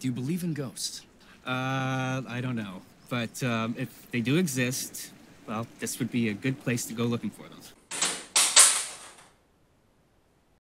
Do you believe in ghosts? I don't know. But if they do exist, well, this would be a good place to go looking for them.